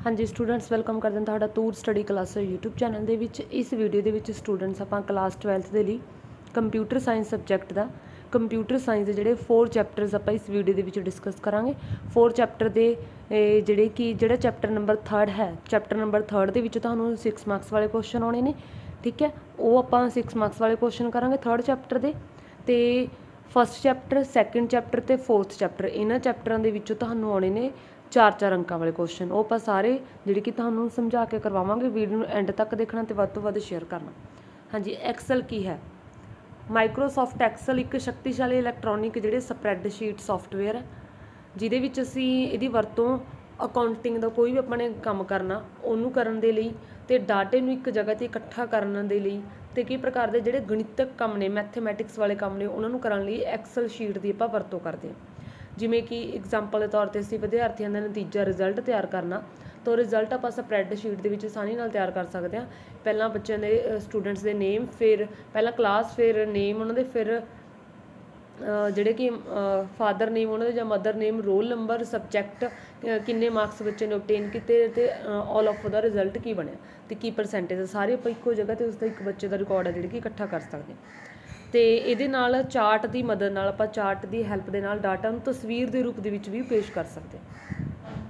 हाँ जी students welcome करते हैं तुहाडा tour study class YouTube channel दे विच। इस वीडियो दे विच स्टूडेंट्स आपां क्लास 12th दे लई कंप्यूटर साइंस सबजैक्ट दा कंप्यूटर साइंस दे जिहड़े 4 चैप्टर्स आपां इस वीडियो दे विच डिस्कस करांगे। 4 चैप्टर दे जिहड़ा चैप्टर नंबर 3 है, चैप्टर नंबर 3 दे विच तुहानूं 6 मार्क्स वाले क्वेश्चन आने ने, ठीक है। वो आपां 6 मार्क्स वाले क्वेश्चन करांगे 3rd चैप्टर दे ते फस्ट चैप्टर, सैकेंड चैप्टर ते 4th चैप्टर, इन्हां चैप्टरां दे विचों तुहानूं आने ने 4-4 अंकां वाले क्वेश्चन। वो आपां सारे जिहड़े कि तुहानूं समझा के करवावांगे। वीडियो नूं एंड तक देखना ते वध तों वध शेयर करना। हाँ जी, एक्सल की है? माइक्रोसॉफ्ट एक्सल एक शक्तिशाली इलैक्ट्रॉनिक जिहड़े स्प्रैडशीट सॉफ्टवेयर है, जिहदे विच असीं इहदी वरतों अकाउंटिंग दा कोई भी अपने काम करना ਉਹਨੂੰ ਕਰਨ ਦੇ ਲਈ ਤੇ ਡਾਟੇ ਨੂੰ ਇੱਕ ਜਗ੍ਹਾ ਤੇ ਇਕੱਠਾ ਕਰਨ ਦੇ ਲਈ ਤੇ ਕਈ ਪ੍ਰਕਾਰ ਦੇ ਜਿਹੜੇ ਗਣਿਤਕ ਕੰਮ ਨੇ, ਮੈਥਮੈਟਿਕਸ ਵਾਲੇ ਕੰਮ ਨੇ, ਉਹਨਾਂ ਨੂੰ ਕਰਨ ਲਈ ਐਕਸਲ ਸ਼ੀਟ ਦੀ ਆਪਾਂ ਵਰਤੋਂ ਕਰਦੇ ਹਾਂ। ਜਿਵੇਂ ਕਿ ਐਗਜ਼ਾਮਪਲ ਦੇ ਤੌਰ ਤੇ ਅਸੀਂ ਵਿਦਿਆਰਥੀਆਂ ਦਾ ਨਤੀਜਾ ਰਿਜ਼ਲਟ ਤਿਆਰ ਕਰਨਾ, ਤਾਂ ਰਿਜ਼ਲਟ ਆਪਾਂ ਸਪਰੈਡਸ਼ੀਟ ਦੇ ਵਿੱਚ ਆਸਾਨੀ ਨਾਲ ਤਿਆਰ ਕਰ ਸਕਦੇ ਹਾਂ। ਪਹਿਲਾਂ ਬੱਚਿਆਂ ਦੇ ਸਟੂਡੈਂਟਸ ਦੇ ਨੇਮ, ਫਿਰ ਪਹਿਲਾਂ ਕਲਾਸ, ਫਿਰ ਨੇਮ ਉਹਨਾਂ ਦੇ, ਫਿਰ ਜਿਹੜੇ ਕਿ ਫਾਦਰ ਨੇਮ ਉਹਨਾਂ ਦੇ ਜਾਂ mother name, roll number, subject, ਕਿੰਨੇ ਮਾਰਕਸ ਬੱਚੇ ਨੇ ਓਬਟੇਨ ਕੀਤੇ ਤੇ ਆਲ ਆਫ ਦਾ ਰਿਜ਼ਲਟ ਕੀ ਬਣਿਆ ਤੇ ਕੀ ਪਰਸੈਂਟੇਜ, ਸਾਰੇ ਆਪਾਂ ਇੱਕੋ ਜਗ੍ਹਾ ਤੇ ਉਸਦਾ ਇੱਕ ਬੱਚੇ ਦਾ ਰਿਕਾਰਡ ਹੈ ਜਿਹੜੀ ਕਿ ਇਕੱਠਾ ਕਰ ਸਕਦੇ ਹਾਂ। ਤੇ ਇਹਦੇ ਨਾਲ ਚਾਰਟ ਦੀ ਮਦਦ ਨਾਲ ਆਪਾਂ ਚਾਰਟ ਦੀ ਹੈਲਪ ਦੇ ਨਾਲ ਡਾਟਾ ਨੂੰ ਤਸਵੀਰ ਦੇ ਰੂਪ ਦੇ ਵਿੱਚ ਵੀ ਪੇਸ਼ ਕਰ ਸਕਦੇ ਹਾਂ।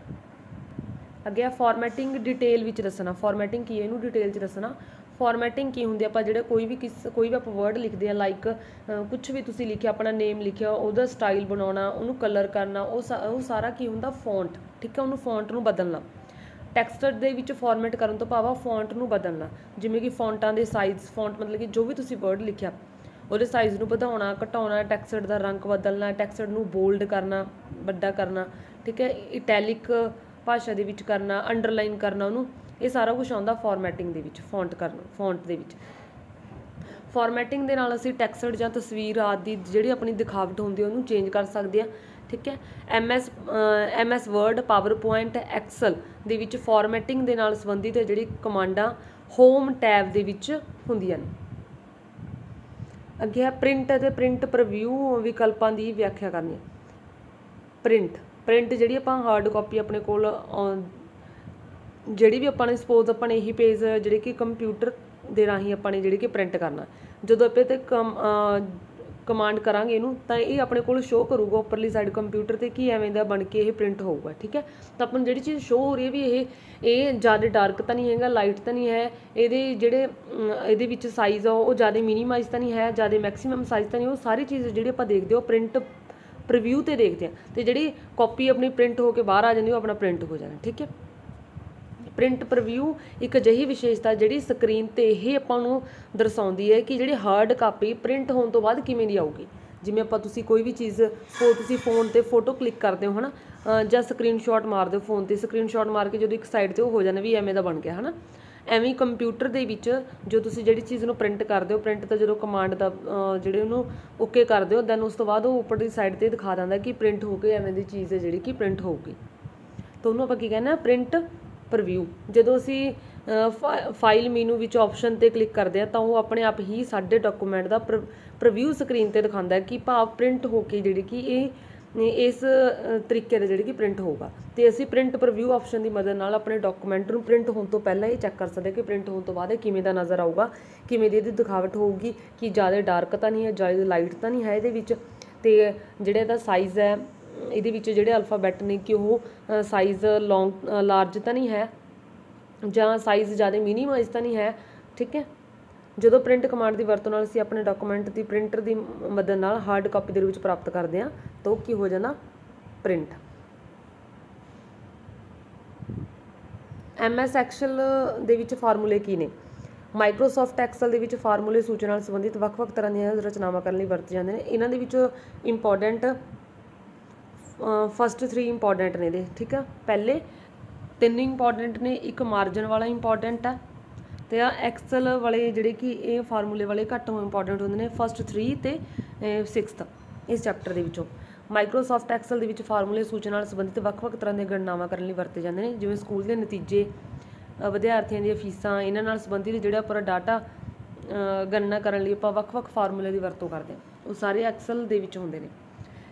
ਅੱਗੇ ਫਾਰਮੈਟਿੰਗ ਡਿਟੇਲ ਵਿੱਚ ਦੱਸਣਾ। ਫਾਰਮੈਟਿੰਗ ਕੀ ਹੈ, ਇਹਨੂੰ ਡਿਟੇਲ 'ਚ ਦੱਸਣਾ। ਫਾਰਮੈਟਿੰਗ ਕੀ ਹੁੰਦੀ, ਆਪਾਂ ਜਿਹੜਾ ਕੋਈ ਵੀ ਆਪਾਂ ਵਰਡ ਲਿਖਦੇ ਹਾਂ, ਲਾਈਕ ਕੁਛ ਵੀ ਤੁਸੀਂ ਲਿਖਿਆ, ਆਪਣਾ ਨੇਮ ਲਿਖਿਆ, ਉਹਦਾ ਸਟਾਈਲ ਬਣਾਉਣਾ, ਉਹਨੂੰ ਕਲਰ ਕਰਨਾ, ਉਹ ਸਾਰਾ ਕੀ ਹੁੰਦਾ, ਫੌਂਟ, ਠੀਕ ਹੈ। ਉਹਨੂੰ ਫੌਂਟ ਨੂੰ ਬਦਲਣਾ। ਟੈਕਸਟ ਦੇ ਵਿੱਚ ਫਾਰਮੈਟ ਕਰਨ ਤੋਂ ਭਾਵ ਫੌਂਟ ਨੂੰ ਬਦਲਣਾ। ਜਿਵੇਂ ਕਿ ਫੌਂਟਾਂ ਦੇ ਸਾਈਜ਼, ਫੌਂਟ ਮਤਲਬ ਕਿ ਜੋ ਵੀ ਤੁਸੀਂ ਵਰਡ ਲਿਖਿਆ ਉਹਦੇ ਸਾਈਜ਼ ਨੂੰ ਵਧਾਉਣਾ, ਘਟਾਉਣਾ, ਟੈਕਸਟ ਦਾ ਰੰਗ ਬਦਲਣਾ, ਟੈਕਸਟ ਨੂੰ ਬੋਲਡ ਕਰਨਾ, ਵੱਡਾ ਕਰਨਾ, ਠੀਕ ਹੈ, ਇਟੈਲਿਕ ਭਾਸ਼ਾ ਦੇ ਵਿੱਚ ਕਰਨਾ, ਅੰਡਰਲਾਈਨ ਕਰਨਾ ਉਹਨੂੰ, ਇਹ ਸਾਰਾ ਕੁਛ ਆਉਂਦਾ ਫਾਰਮੈਟਿੰਗ ਦੇ ਵਿੱਚ, ਫੌਂਟ ਕਰਨਾ, ਫੌਂਟ ਦੇ ਵਿੱਚ। ਫਾਰਮੈਟਿੰਗ ਦੇ ਨਾਲ ਅਸੀਂ ਟੈਕਸਟ ਜਾਂ ਤਸਵੀਰ ਆਦਿ ਦੀ ਜਿਹੜੀ ਆਪਣੀ ਦਿਖਾਵਟ ਹੁੰਦੀ ਉਹਨੂੰ ਚੇਂਜ ਕਰ ਸਕਦੇ ਹਾਂ, ਠੀਕ ਹੈ। M S Word, PowerPoint, Excel ਦੇ ਵਿੱਚ ਫਾਰਮੈਟਿੰਗ ਦੇ ਨਾਲ ਸੰਬੰਧਿਤ ਜਿਹੜੀ ਕਮਾਂਡਾਂ ਹੋਮ ਟੈਬ ਦੇ ਵਿੱਚ ਹੁੰਦੀਆਂ ਨੇ। ਅੱਗੇ ਹੈ ਪ੍ਰਿੰਟ ਅਤੇ ਪ੍ਰਿੰਟ ਪ੍ਰੀਵਿਊ ਵਿਕਲਪਾਂ ਦੀ ਵਿਆਖਿਆ ਕਰਨੀ। ਪ੍ਰਿੰਟ ਜਿਹੜੀ ਆਪਾਂ ਹਾਰਡ ਕਾਪੀ ਆਪਣੇ ਕੋਲ ਜਿਹੜੀ ਵੀ ਆਪਾਂ ਨੇ ਸਪੋਜ਼ ਆਪਾਂ ਨੇ ਇਹੀ ਪੇਜ ਜਿਹੜੇ ਕਿ ਕੰਪਿਊਟਰ ਦੇ ਰਾਹੀਂ ਆਪਾਂ ਨੇ ਜਿਹੜੇ ਕਿ ਪ੍ਰਿੰਟ ਕਰਨਾ, ਜਦੋਂ ਆਪਾਂ ਤੇ ਕਮਾਂਡ ਕਰਾਂਗੇ ਇਹਨੂੰ ਤਾਂ ਇਹ ਆਪਣੇ ਕੋਲ ਸ਼ੋਅ ਕਰੂਗਾ ਉੱਪਰਲੀ ਸਾਈਡ ਕੰਪਿਊਟਰ 'ਤੇ ਕਿ ਐਵੇਂ ਦਾ ਬਣ ਕੇ ਇਹ ਪ੍ਰਿੰਟ ਹੋਊਗਾ, ਠੀਕ ਹੈ। ਤਾਂ ਆਪਾਂ ਨੂੰ ਜਿਹੜੀ ਚੀਜ਼ ਸ਼ੋਅ ਹੋ ਰਹੀ ਹੈ ਵੀ ਇਹ ਜ਼ਿਆਦਾ ਡਾਰਕ ਤਾਂ ਨਹੀਂ ਹੈਗਾ, ਲਾਈਟ ਤਾਂ ਨਹੀਂ ਹੈ, ਇਹਦੇ ਵਿੱਚ ਸਾਈਜ਼ ਆ ਉਹ ਜ਼ਿਆਦਾ ਮਿਨੀਮਾਈਜ਼ ਤਾਂ ਨਹੀਂ ਹੈ, ਜ਼ਿਆਦਾ ਮੈਕਸੀਮਮ ਸਾਈਜ਼ ਤਾਂ ਨਹੀਂ, ਉਹ ਸਾਰੀ ਚੀਜ਼ ਜਿਹੜੀ ਆਪਾਂ ਦੇਖਦੇ ਹੋ ਪ੍ਰਿੰਟ ਪ੍ਰੀਵਿਊ 'ਤੇ ਦੇਖਦੇ ਹਾਂ। ਅਤੇ ਜਿਹੜੀ ਕਾਪੀ ਆਪਣੀ ਪ੍ਰਿੰਟ ਹੋ ਕੇ ਬਾਹਰ ਆ ਜਾਂਦੀ ਉਹ ਆਪਣਾ ਪ੍ਰਿੰਟ ਹੋ ਜਾਣਾ, ਠੀਕ ਹੈ। ਪ੍ਰਿੰਟ ਪ੍ਰੀਵਿਊ ਇੱਕ ਅਜਿਹੀ ਵਿਸ਼ੇਸ਼ਤਾ ਜਿਹੜੀ ਸਕਰੀਨ 'ਤੇ ਇਹ ਆਪਾਂ ਨੂੰ ਦਰਸਾਉਂਦੀ ਹੈ ਕਿ ਜਿਹੜੀ ਹਾਰਡ ਕਾਪੀ ਪ੍ਰਿੰਟ ਹੋਣ ਤੋਂ ਬਾਅਦ ਕਿਵੇਂ ਦੀ ਆਊਗੀ। ਜਿਵੇਂ ਤੁਸੀਂ ਕੋਈ ਵੀ ਚੀਜ਼ ਤੁਸੀਂ ਫੋਨ 'ਤੇ ਫੋਟੋ ਕਲਿੱਕ ਕਰਦੇ ਹੋ ਹੈ ਨਾ, ਜਾਂ ਸਕਰੀਨਸ਼ਾਟ ਮਾਰਦੇ ਹੋ ਫੋਨ 'ਤੇ, ਸਕਰੀਨਸ਼ਾਟ ਮਾਰ ਕੇ ਜਦੋਂ ਇੱਕ ਸਾਈਡ 'ਤੇ ਉਹ ਹੋ ਜਾਣਾ ਵੀ ਐਵੇਂ ਦਾ ਬਣ ਗਿਆ ਹੈ ਨਾ, ਐਵੇਂ ਕੰਪਿਊਟਰ ਦੇ ਵਿੱਚ ਜੋ ਤੁਸੀਂ ਜਿਹੜੀ ਚੀਜ਼ ਨੂੰ ਪ੍ਰਿੰਟ ਕਰਦੇ ਹੋ, ਪ੍ਰਿੰਟ ਤਾਂ ਜਦੋਂ ਕਮਾਂਡ ਦਾ ਜਿਹੜੇ ਉਹਨੂੰ ਓਕੇ ਕਰਦੇ ਹੋ ਦੈਨ ਉਸ ਤੋਂ ਬਾਅਦ ਉਹ ਉੱਪਰ ਦੀ ਸਾਈਡ 'ਤੇ ਦਿਖਾ ਦਿੰਦਾ ਕਿ ਪ੍ਰਿੰਟ ਹੋ ਕੇ ਐਵੇਂ ਦੀ ਚੀਜ਼ ਹੈ ਜਿਹੜੀ ਕਿ ਪ੍ਰਿੰਟ ਹੋਊਗੀ। ਤਾਂ ਉਹਨੂੰ ਆਪਾਂ ਕੀ ਕਹਿੰਦੇ, ਪ੍ਰਿੰਟ ਪ੍ਰੀਵਿਊ। ਜਦੋਂ ਅਸੀਂ ਫਾਈਲ ਮੀਨੂ ਵਿੱਚ ਆਪਸ਼ਨ 'ਤੇ ਕਲਿੱਕ ਕਰਦੇ ਹਾਂ ਤਾਂ ਉਹ ਆਪਣੇ ਆਪ ਹੀ ਸਾਡੇ ਡਾਕੂਮੈਂਟ ਦਾ ਪ੍ਰੀਵਿਊ ਸਕਰੀਨ 'ਤੇ ਦਿਖਾਉਂਦਾ ਕਿ ਭਾਵ ਪ੍ਰਿੰਟ ਹੋ ਕੇ ਜਿਹੜੀ ਕਿ ਇਹ ਇਸ ਤਰੀਕੇ ਦਾ ਜਿਹੜੀ ਕਿ ਪ੍ਰਿੰਟ ਹੋਊਗਾ। ਅਤੇ ਅਸੀਂ ਪ੍ਰਿੰਟ ਪ੍ਰੀਵਿਊ ਆਪਸ਼ਨ ਦੀ ਮਦਦ ਨਾਲ ਆਪਣੇ ਡਾਕੂਮੈਂਟ ਨੂੰ ਪ੍ਰਿੰਟ ਹੋਣ ਤੋਂ ਪਹਿਲਾਂ ਇਹ ਚੈੱਕ ਕਰ ਸਕਦੇ ਕਿ ਪ੍ਰਿੰਟ ਹੋਣ ਤੋਂ ਬਾਅਦ ਇਹ ਕਿਵੇਂ ਦਾ ਨਜ਼ਰ ਆਊਗਾ, ਕਿਵੇਂ ਦੀ ਇਹਦੀ ਦਿਖਾਵਟ ਹੋਊਗੀ, ਕਿ ਜ਼ਿਆਦਾ ਡਾਰਕ ਤਾਂ ਨਹੀਂ ਹੈ, ਜ਼ਿਆਦਾ ਲਾਈਟ ਤਾਂ ਨਹੀਂ ਹੈ ਇਹਦੇ ਵਿੱਚ, ਅਤੇ ਜਿਹੜਾ ਇਹਦਾ ਸਾਈਜ਼ ਹੈ ਇਹਦੇ ਵਿੱਚ ਜਿਹੜੇ ਅਲਫਾਬੈਟ ਨੇ ਕਿ ਉਹ ਸਾਈਜ਼ ਲਾਰਜ ਤਾਂ ਨਹੀਂ ਹੈ ਜਾਂ ਸਾਈਜ਼ ਜ਼ਿਆਦਾ ਮਿਨੀਮਾਈਜ਼ ਤਾਂ ਨਹੀਂ ਹੈ, ਠੀਕ ਹੈ। ਜਦੋਂ ਪ੍ਰਿੰਟ ਕਮਾਂਡ ਦੀ ਵਰਤੋਂ ਨਾਲ ਅਸੀਂ ਆਪਣੇ ਡਾਕੂਮੈਂਟ ਦੀ ਪ੍ਰਿੰਟਰ ਦੀ ਮਦਦ ਨਾਲ ਹਾਰਡ ਕਾਪੀ ਦੇ ਵਿੱਚ ਪ੍ਰਾਪਤ ਕਰਦੇ ਹਾਂ ਤਾਂ ਉਹ ਕੀ ਹੋ ਜਾਂਦਾ, ਪ੍ਰਿੰਟ। ਐਮ ਐਸ ਐਕਸਲ ਦੇ ਵਿੱਚ ਫਾਰਮੂਲੇ ਕੀ ਨੇ? ਮਾਈਕਰੋਸੌਫਟ ਐਕਸਲ ਦੇ ਵਿੱਚ ਫਾਰਮੂਲੇ ਸੂਚਨਾ ਨਾਲ ਸੰਬੰਧਿਤ ਵੱਖ-ਵੱਖ ਤਰ੍ਹਾਂ ਦੀਆਂ ਰਚਨਾਵਾਂ ਕਰਨ ਲਈ ਵਰਤੇ ਜਾਂਦੇ ਨੇ। ਇਹਨਾਂ ਦੇ ਵਿੱਚੋਂ ਇੰਪੋਰਟੈਂਟ ਫਸਟ 3 ਇੰਪੋਰਟੈਂਟ ਨੇ ਇਹਦੇ, ਠੀਕ ਆ। ਪਹਿਲੇ 3 ਇੰਪੋਰਟੈਂਟ ਨੇ, ਇੱਕ ਮਾਰਜਨ ਵਾਲਾ ਇੰਪੋਰਟੈਂਟ ਹੈ, ਅਤੇ ਆ ਐਕਸਲ ਵਾਲੇ ਜਿਹੜੇ ਕਿ ਇਹ ਫਾਰਮੂਲੇ ਵਾਲੇ ਘੱਟ ਇੰਪੋਰਟੈਂਟ ਹੁੰਦੇ ਨੇ, ਫਸਟ 3 ਅਤੇ 6th ਇਸ ਚੈਪਟਰ ਦੇ ਵਿੱਚੋਂ। ਮਾਈਕਰੋਸੌਫਟ ਐਕਸਲ ਦੇ ਵਿੱਚ ਫਾਰਮੂਲੇ ਸੂਚਨਾ ਨਾਲ ਸੰਬੰਧਿਤ ਵੱਖ-ਵੱਖ ਤਰ੍ਹਾਂ ਦੀਆਂ ਗਣਨਾਵਾਂ ਕਰਨ ਲਈ ਵਰਤੇ ਜਾਂਦੇ ਨੇ, ਜਿਵੇਂ ਸਕੂਲ ਦੇ ਨਤੀਜੇ, ਵਿਦਿਆਰਥੀਆਂ ਦੀਆਂ ਫੀਸਾਂ, ਇਹਨਾਂ ਨਾਲ ਸੰਬੰਧਿਤ ਜਿਹੜਾ ਆਪਾਂ ਡਾਟਾ ਗਣਨਾ ਕਰਨ ਲਈ ਆਪਾਂ ਵੱਖ-ਵੱਖ ਫਾਰਮੂਲੇ ਦੀ ਵਰਤੋਂ ਕਰਦੇ ਹਾਂ, ਉਹ ਸਾਰੇ ਐਕਸਲ ਦੇ ਵਿੱਚ ਹੁੰਦੇ ਨੇ।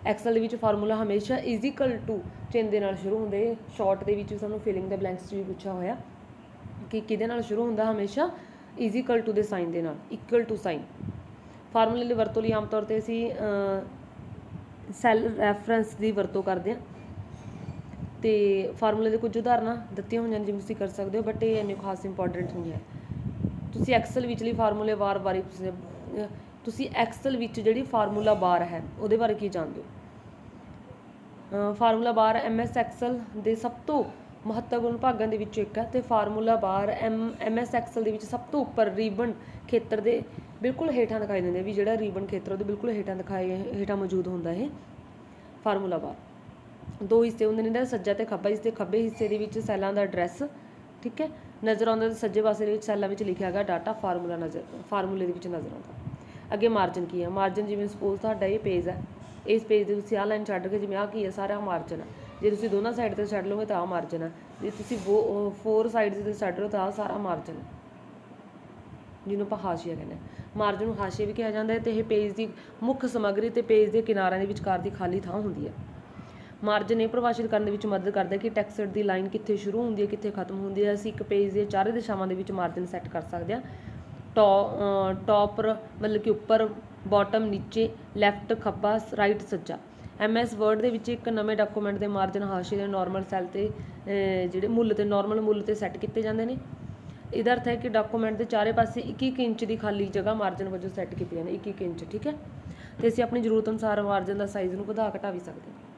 ਐਕਸਲ ਦੇ ਵਿੱਚ ਫਾਰਮੂਲਾ ਹਮੇਸ਼ਾ ਇਜ਼ੀਕਲ ਟੂ ਚਿੰਨ੍ਹ ਦੇ ਨਾਲ ਸ਼ੁਰੂ ਹੁੰਦੇ। ਸ਼ਾਰਟ ਦੇ ਵਿੱਚ ਸਾਨੂੰ ਫਿਲਿੰਗ ਦ ਬਲੈਂਕਸ 'ਚ ਵੀ ਪੁੱਛਿਆ ਹੋਇਆ ਕਿ ਕਿਹਦੇ ਨਾਲ ਸ਼ੁਰੂ ਹੁੰਦਾ, ਹਮੇਸ਼ਾ ਇਜ਼ੀਕਲ ਟੂ ਦੇ ਸਾਈਨ ਦੇ ਨਾਲ, ਇਕੁਅਲ ਟੂ ਸਾਈਨ। ਫਾਰਮੂਲੇ ਦੀ ਵਰਤੋਂ ਲਈ ਆਮ ਤੌਰ 'ਤੇ ਅਸੀਂ ਸੈੱਲ ਰੈਫਰੈਂਸ ਦੀ ਵਰਤੋਂ ਕਰਦੇ ਹਾਂ ਅਤੇ ਫਾਰਮੂਲੇ ਦੇ ਕੁਝ ਉਦਾਹਰਨਾਂ ਦਿੱਤੀਆਂ ਹੋਈਆਂ ਨੇ ਜਿਵੇਂ ਤੁਸੀਂ ਕਰ ਸਕਦੇ ਹੋ, ਬਟ ਇਹ ਇੰਨੇ ਖਾਸ ਇੰਪੋਰਟੈਂਟ ਨਹੀਂ ਹੈ। ਤੁਸੀਂ ਐਕਸਲ ਵਿਚਲੀ ਫਾਰਮੂਲੇ ਵਾਰੀ ਤੁਸੀਂ ਐਕਸਲ ਵਿੱਚ ਜਿਹੜੀ ਫਾਰਮੂਲਾ ਬਾਰ ਹੈ ਉਹਦੇ ਬਾਰੇ ਕੀ ਜਾਣਦੇ ਹੋ? ਫਾਰਮੂਲਾ ਬਾਰ MS ਐਕਸਲ ਦੇ ਸਭ ਤੋਂ ਮਹੱਤਵਪੂਰਨ ਭਾਗਾਂ ਦੇ ਵਿੱਚੋਂ ਇੱਕ ਹੈ ਅਤੇ ਫਾਰਮੂਲਾ ਬਾਰ MS ਐਕਸਲ ਦੇ ਵਿੱਚ ਸਭ ਤੋਂ ਉੱਪਰ ਰੀਬਨ ਖੇਤਰ ਦੇ ਬਿਲਕੁਲ ਹੇਠਾਂ ਦਿਖਾਈ ਦਿੰਦੇ, ਵੀ ਜਿਹੜਾ ਰੀਬਨ ਖੇਤਰ ਉਹਦੇ ਬਿਲਕੁਲ ਹੇਠਾਂ ਮੌਜੂਦ ਹੁੰਦਾ ਇਹ ਫਾਰਮੂਲਾ ਬਾਰ। ਦੋ ਹਿੱਸੇ ਹੁੰਦੇ ਨੇ ਇਹਦਾ, ਸੱਜਾ ਅਤੇ ਖੱਬਾ। ਇਸ ਦੇ ਖੱਬੇ ਹਿੱਸੇ ਦੇ ਵਿੱਚ ਸੈੱਲਾਂ ਦਾ ਐਡਰੈਸ, ਠੀਕ ਹੈ, ਨਜ਼ਰ ਆਉਂਦਾ, ਅਤੇ ਸੱਜੇ ਪਾਸੇ ਦੇ ਵਿੱਚ ਸੈੱਲਾਂ ਵਿੱਚ ਲਿਖਿਆ ਗਿਆ ਡਾਟਾ ਫਾਰਮੂਲੇ ਦੇ ਵਿੱਚ ਨਜ਼ਰ ਆਉਂਦਾ। ਅੱਗੇ ਮਾਰਜਨ ਕੀ ਹੈ? ਮਾਰਜਨ ਜਿਵੇਂ ਸਪੋਜ਼ ਤੁਹਾਡਾ ਇਹ ਪੇਜ ਹੈ, ਇਸ ਪੇਜ ਦੇ ਤੁਸੀਂ ਆਹ ਲਾਈਨ ਛੱਡ ਕੇ ਜਿਵੇਂ ਆਹ ਕੀ ਹੈ ਸਾਰਾ ਮਾਰਜਨ ਹੈ। ਜੇ ਤੁਸੀਂ ਦੋਨਾਂ ਸਾਈਡ 'ਤੇ ਛੱਡ ਲਓਗੇ ਤਾਂ ਆਹ ਮਾਰਜਨ ਹੈ, ਜੇ ਤੁਸੀਂ 4 ਸਾਈਡਸ 'ਤੇ ਛੱਡ ਲਓ ਤਾਂ ਆਹ ਸਾਰਾ ਮਾਰਜਨ ਹੈ, ਜਿਹਨੂੰ ਆਪਾਂ ਹਾਸ਼ੀਆ ਕਹਿੰਦੇ ਹਾਂ। ਮਾਰਜਨ ਨੂੰ ਹਾਸ਼ੀਆ ਵੀ ਕਿਹਾ ਜਾਂਦਾ ਹੈ ਅਤੇ ਇਹ ਪੇਜ ਦੀ ਮੁੱਖ ਸਮੱਗਰੀ ਅਤੇ ਪੇਜ ਦੇ ਕਿਨਾਰਿਆਂ ਦੇ ਵਿਚਕਾਰ ਦੀ ਖਾਲੀ ਥਾਂ ਹੁੰਦੀ ਹੈ। ਮਾਰਜਨ ਇਹ ਪ੍ਰਭਾਸ਼ਿਤ ਕਰਨ ਦੇ ਵਿੱਚ ਮਦਦ ਕਰਦਾ ਕਿ ਟੈਕਸਟ ਦੀ ਲਾਈਨ ਕਿੱਥੇ ਸ਼ੁਰੂ ਹੁੰਦੀ ਹੈ, ਕਿੱਥੇ ਖਤਮ ਹੁੰਦੀ ਹੈ। ਅਸੀਂ ਇੱਕ ਪੇਜ ਦੇ ਚਾਰੇ ਦਿਸ਼ਾਵਾਂ ਦੇ ਵਿੱਚ ਮਾਰਜਨ ਸੈੱਟ ਕਰ ਸਕਦੇ ਹਾਂ। ਟੌਪ ਮਤਲਬ ਕਿ ਉੱਪਰ, ਬਾਟਮ ਨੀਚੇ, ਲੈਫਟ ਖੱਬਾ, ਰਾਈਟ ਸੱਜਾ। MS ਵਰਡ ਦੇ ਵਿੱਚ ਇੱਕ ਨਵੇਂ ਡਾਕੂਮੈਂਟ ਦੇ ਮਾਰਜਨ ਹਾਸ਼ੀਏ ਦੇ ਨਾਰਮਲ ਸੈੱਲ 'ਤੇ ਜਿਹੜੇ ਨਾਰਮਲ ਮੁੱਲ 'ਤੇ ਸੈੱਟ ਕੀਤੇ ਜਾਂਦੇ ਨੇ। ਇਹਦਾ ਅਰਥ ਹੈ ਕਿ ਡਾਕੂਮੈਂਟ ਦੇ ਚਾਰੇ ਪਾਸੇ 1-1 ਇੰਚ ਦੀ ਖਾਲੀ ਜਗ੍ਹਾ ਮਾਰਜਨ ਵਜੋਂ ਸੈੱਟ ਕੀਤੀ ਜਾਂਦੀ, 1-1 ਇੰਚ, ਠੀਕ ਹੈ। ਅਤੇ ਅਸੀਂ ਆਪਣੀ ਜ਼ਰੂਰਤ ਅਨੁਸਾਰ ਮਾਰਜਨ ਦਾ ਸਾਈਜ਼ ਨੂੰ ਵਧਾ ਘਟਾ ਵੀ ਸਕਦੇ ਹਾਂ।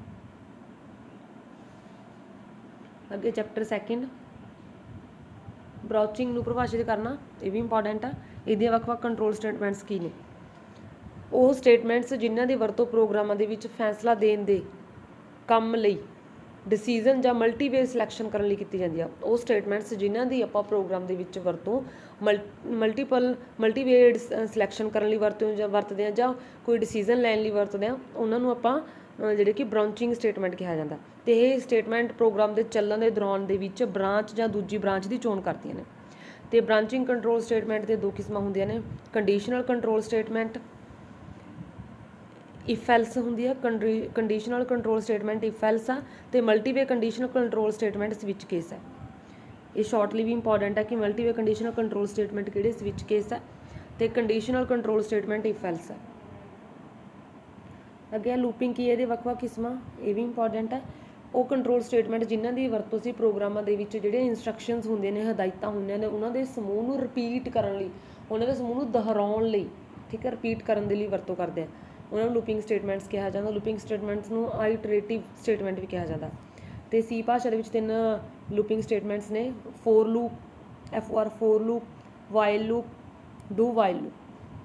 ਅੱਗੇ ਚੈਪਟਰ 2 ਬਰਾਊਚਿੰਗ ਨੂੰ ਪ੍ਰਭਾਸ਼ਿਤ ਕਰਨਾ, ਇਹ ਵੀ ਇੰਪੋਰਟੈਂਟ ਆ। ਇਹਦੀਆਂ ਵੱਖ-ਵੱਖ ਕੰਟਰੋਲ ਸਟੇਟਮੈਂਟਸ ਕੀ ਨੇ? ਉਹ ਸਟੇਟਮੈਂਟਸ ਜਿਨ੍ਹਾਂ ਦੀ ਵਰਤੋਂ ਪ੍ਰੋਗਰਾਮਾਂ ਦੇ ਵਿੱਚ ਫੈਸਲਾ ਦੇਣ ਦੇ ਕੰਮ ਲਈ, ਡਿਸੀਜ਼ਨ ਜਾਂ ਮਲਟੀਵੇਅ ਸਿਲੈਕਸ਼ਨ ਕਰਨ ਲਈ ਕੀਤੀ ਜਾਂਦੀ ਆ। ਉਹ ਸਟੇਟਮੈਂਟਸ ਜਿਨ੍ਹਾਂ ਦੀ ਆਪਾਂ ਪ੍ਰੋਗਰਾਮ ਦੇ ਵਿੱਚ ਵਰਤੋਂ ਮਲਟੀਵੇਅ ਸਿਲੈਕਸ਼ਨ ਕਰਨ ਲਈ ਵਰਤਦੇ ਹਾਂ ਜਾਂ ਕੋਈ ਡਿਸੀਜ਼ਨ ਲੈਣ ਲਈ ਵਰਤਦੇ ਹਾਂ, ਉਹਨਾਂ ਨੂੰ ਆਪਾਂ ਜਿਹੜੇ ਕਿ ਬ੍ਰਾਂਚਿੰਗ ਸਟੇਟਮੈਂਟ ਕਿਹਾ ਜਾਂਦਾ। ਅਤੇ ਇਹ ਸਟੇਟਮੈਂਟ ਪ੍ਰੋਗਰਾਮ ਦੇ ਚੱਲਣ ਦੇ ਦੌਰਾਨ ਦੇ ਵਿੱਚ ਬ੍ਰਾਂਚ ਜਾਂ ਦੂਜੀ ਬ੍ਰਾਂਚ ਦੀ ਚੋਣ ਕਰਦੀਆਂ ਨੇ। ਅਤੇ ਬ੍ਰਾਂਚਿੰਗ ਕੰਟਰੋਲ ਸਟੇਟਮੈਂਟ ਦੇ ਦੋ ਕਿਸਮਾਂ ਹੁੰਦੀਆਂ ਨੇ, conditional control statement if else ਹੁੰਦੀ ਹੈ, conditional control statement if else ਆ, ਅਤੇ multiway conditional control statement switch case ਹੈ। ਇਹ ਸ਼ਾਰਟਲੀ ਵੀ ਇੰਪੋਰਟੈਂਟ ਹੈ ਕਿ ਮਲਟੀਵੇ ਕੰਡੀਸ਼ਨਲ ਕੰਟਰੋਲ ਸਟੇਟਮੈਂਟ ਕਿਹੜੇ ਸਵਿਚ ਕੇਸ ਹੈ ਅਤੇ conditional control statement if else ਹੈ। ਅੱਗੇ ਲੂਪਿੰਗ ਕੀ ਹੈ, ਇਹਦੇ ਵੱਖ-ਵੱਖ ਕਿਸਮਾਂ, ਇਹ ਵੀ ਇੰਪੋਰਟੈਂਟ ਹੈ। ਉਹ ਕੰਟਰੋਲ ਸਟੇਟਮੈਂਟ ਜਿਨ੍ਹਾਂ ਦੀ ਵਰਤੋਂ ਅਸੀਂ ਪ੍ਰੋਗਰਾਮਾਂ ਦੇ ਵਿੱਚ ਜਿਹੜੀਆਂ ਇੰਸਟਰਕਸ਼ਨਸ ਹੁੰਦੀਆਂ ਨੇ, ਹਦਾਇਤਾਂ ਹੁੰਦੀਆਂ ਨੇ, ਉਹਨਾਂ ਦੇ ਸਮੂਹ ਨੂੰ ਰਿਪੀਟ ਕਰਨ ਲਈ, ਉਹਨਾਂ ਦੇ ਸਮੂਹ ਨੂੰ ਦੁਹਰਾਉਣ ਲਈ, ਠੀਕ ਹੈ, ਰਿਪੀਟ ਕਰਨ ਦੇ ਲਈ ਵਰਤੋਂ ਕਰਦੇ ਆ, ਉਹਨਾਂ ਨੂੰ ਲੂਪਿੰਗ ਸਟੇਟਮੈਂਟਸ ਕਿਹਾ ਜਾਂਦਾ। ਲੂਪਿੰਗ ਸਟੇਟਮੈਂਟਸ ਨੂੰ ਆਈਟਰੇਟਿਵ ਸਟੇਟਮੈਂਟ ਵੀ ਕਿਹਾ ਜਾਂਦਾ। ਅਤੇ ਸੀ ਭਾਸ਼ਾ ਦੇ ਵਿੱਚ 3 ਲੂਪਿੰਗ ਸਟੇਟਮੈਂਟਸ ਨੇ, for loop, FOR for loop, while loop, do while loop.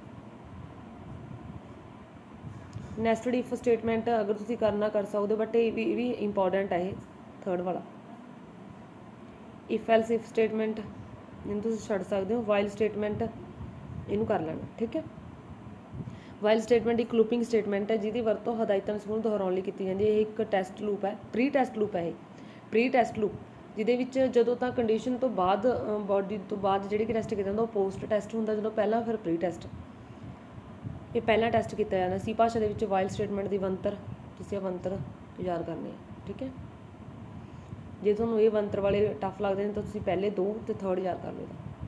Nested if statement ਅਗਰ ਤੁਸੀਂ ਕਰਨਾ ਕਰ ਸਕਦੇ ਹੋ, ਬਟ ਇਹ ਵੀ ਇੰਪੋਰਟੈਂਟ ਹੈ, ਇਹ 3rd ਵਾਲਾ। ਇਫ ਐਲਸ ਇਫ ਸਟੇਟਮੈਂਟ ਇਹਨੂੰ ਤੁਸੀਂ ਛੱਡ ਸਕਦੇ ਹੋ। ਵਾਈਲ ਸਟੇਟਮੈਂਟ ਇਹਨੂੰ ਕਰ ਲੈਣਾ, ਠੀਕ ਹੈ। ਵਾਈਲ ਸਟੇਟਮੈਂਟ ਇੱਕ ਲੂਪਿੰਗ ਸਟੇਟਮੈਂਟ ਹੈ ਜਿਹਦੀ ਵਰਤੋਂ ਹਦਾਇਤਾਂ ਨੂੰ ਸਮੂਹ ਦੁਹਰਾਉਣ ਲਈ ਕੀਤੀ ਜਾਂਦੀ ਹੈ। ਇਹ ਇੱਕ ਟੈਸਟ ਲੂਪ ਹੈ, ਪ੍ਰੀ ਟੈਸਟ ਲੂਪ ਹੈ। ਇਹ ਪ੍ਰੀ ਟੈਸਟ ਲੂਪ ਜਿਹਦੇ ਵਿੱਚ ਜਦੋਂ ਤਾਂ ਕੰਡੀਸ਼ਨ ਤੋਂ ਬਾਅਦ ਬਾਡੀ ਤੋਂ ਬਾਅਦ ਜਿਹੜੀ ਕਿ ਟੈਸਟ ਕੀਤਾ ਜਾਂਦਾ ਉਹ ਪੋਸਟ ਟੈਸਟ ਹੁੰਦਾ, ਜਦੋਂ ਪਹਿਲਾਂ ਫਿਰ ਪ੍ਰੀ ਟੈਸਟ। ਇਹ ਪਹਿਲਾਂ ਟੈਸਟ ਕੀਤਾ ਜਾਂਦਾ। ਸੀ ਭਾਸ਼ਾ ਦੇ ਵਿੱਚ ਵਾਈਲ ਸਟੇਟਮੈਂਟ ਦੀ ਬਣਤਰ, ਤੁਸੀਂ ਇਹ ਬਣਤਰ ਯਾਦ ਕਰਨੀ ਹੈ, ਠੀਕ ਹੈ। ਜੇ ਤੁਹਾਨੂੰ ਇਹ ਬਣਤਰ ਵਾਲੇ ਟਫ ਲੱਗਦੇ ਨੇ ਤਾਂ ਤੁਸੀਂ ਪਹਿਲੇ 2 ਅਤੇ 3rd ਯਾਦ ਕਰ ਲਓ।